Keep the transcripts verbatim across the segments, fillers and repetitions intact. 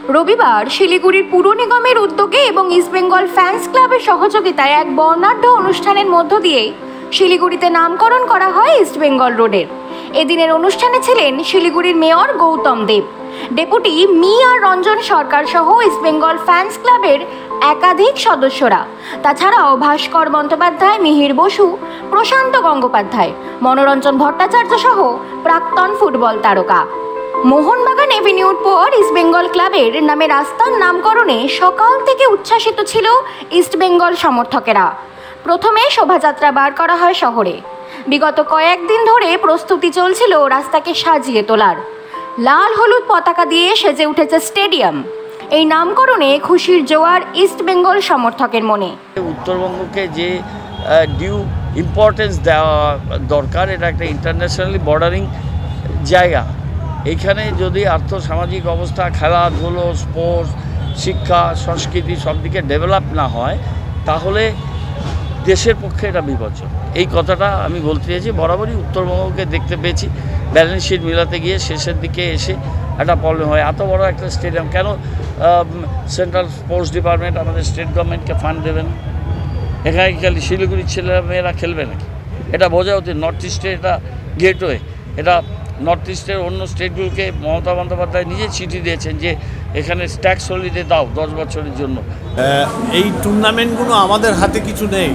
রবিবার শিলিগুড়ির পুর নিগমের উদ্যোগে এবং ইস্টবেঙ্গল ফ্যান্স ক্লাবের সহযোগিতায় এক বর্ণাঢ্য অনুষ্ঠানের মধ্য দিয়ে শিলিগুড়িতে নামকরণ করা হয় ইস্টবেঙ্গল রোডের। এদিনের অনুষ্ঠানে ছিলেন শিলিগুড়ির mayor Gautam Deb, deputy mayor Ranjan Sarkar সহ ইস্টবেঙ্গল ফ্যান্স ক্লাবের একাধিক সদস্যরা। তাছাড়াও ভাস্কর বন্দ্যোপাধ্যায়, মিহির বসু, প্রশান্ত গঙ্গোপাধ্যায়, মনোরঞ্জন ভট্টাচার্য সহ প্রাক্তন ফুটবল তারকা। মোহনবাগান এভিনিউর পর ইস্টবেঙ্গল ক্লাবের নামে রাস্তার নামকরণে সকাল থেকে উচ্ছ্বাসিত ছিল ইস্টবেঙ্গল সমর্থকেরা। প্রথমে শোভাযাত্রা বার করা হয় শহরে। বিগত কয়েকদিন ধরে প্রস্তুতি চলছিল রাস্তাকে সাজিয়ে তোলার। লাল হলুদ পতাকা দিয়ে সেজে উঠেছে স্টেডিয়াম। এই নামকরণে খুশির জোয়ার ইস্টবেঙ্গল সমর্থকের মনে। উত্তরবঙ্গকে যে ডিউ ইম্পর্টেন্স দেওয়া দরকার, এটা একটা ইন্টারন্যাশনালি বর্ডারিং জায়গা। এইখানে যদি আর্থসামাজিক অবস্থা, খেলাধুলো, স্পোর্টস, শিক্ষা, সংস্কৃতি সব দিকে ডেভেলপ না হয় তাহলে দেশের পক্ষে এটা বিপজ্জনক। এই কথাটা আমি বলতে চেয়েছি। বরাবরই উত্তরবঙ্গকে দেখতে পেয়েছি ব্যালেন্স শিট মিলাতে গিয়ে শেষের দিকে এসে একটা প্রবলেম হয়। এত বড় একটা স্টেডিয়াম কেন সেন্ট্রাল স্পোর্টস ডিপার্টমেন্ট আমাদের স্টেট গভর্নমেন্টকে ফান্ড দেবে না? এখানে খালি শিলিগুড়ির ছেলেমেয়েরা খেলবে নাকি? এটা বোঝা উচিত। নর্থ ইস্টের এটা গেটওয়ে, এটা নর্থ ইস্টের অন্য স্টেটগুলোকে মমতা বন্দ্যোপাধ্যায় নিজে চিঠি দিয়েছেন যে এখানে ট্যাক্স হলিডে দাও দশ বছরের জন্য। এই টুর্নামেন্টগুলো আমাদের হাতে কিছু নেই।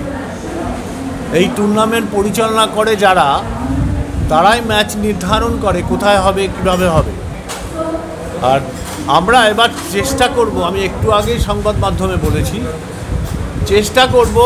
এই টুর্নামেন্ট পরিচালনা করে যারা, তারাই ম্যাচ নির্ধারণ করে কোথায় হবে, কিভাবে হবে। আর আমরা এবার চেষ্টা করব, আমি একটু আগেই সংবাদ মাধ্যমে বলেছি, চেষ্টা করব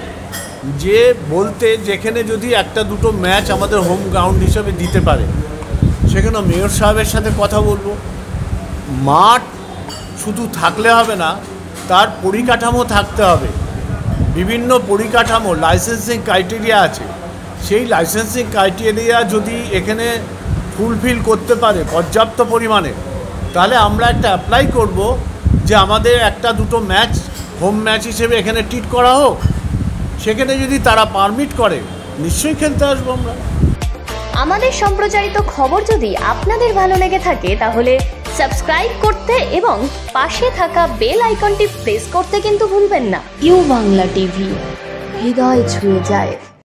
যে বলতে যেখানে যদি একটা দুটো ম্যাচ আমাদের হোম গ্রাউন্ড হিসেবে দিতে পারে সেখানে মেয়র সাহেবের সাথে কথা বলবো। মাঠ শুধু থাকলে হবে না, তার পরিকাঠামো থাকতে হবে। বিভিন্ন পরিকাঠামো, লাইসেন্সিং ক্রাইটেরিয়া আছে। সেই লাইসেন্সিং ক্রাইটেরিয়া যদি এখানে ফুলফিল করতে পারে পর্যাপ্ত পরিমাণে, তাহলে আমরা একটা অ্যাপ্লাই করব যে আমাদের একটা দুটো ম্যাচ হোম ম্যাচ হিসেবে এখানে ট্রিট করা হোক। সেখানে যদি তারা পারমিট করে নিশ্চয়ই খেলতে আসবো আমরা। আমাদের সম্প্রচারিত খবর যদি আপনাদের ভালো লেগে থাকে তাহলে সাবস্ক্রাইব করতে এবং পাশে থাকা বেল আইকনটি প্রেস করতে কিন্তু ভুলবেন না। ইউ বাংলা টিভি, হৃদয় ছুঁয়ে যায়।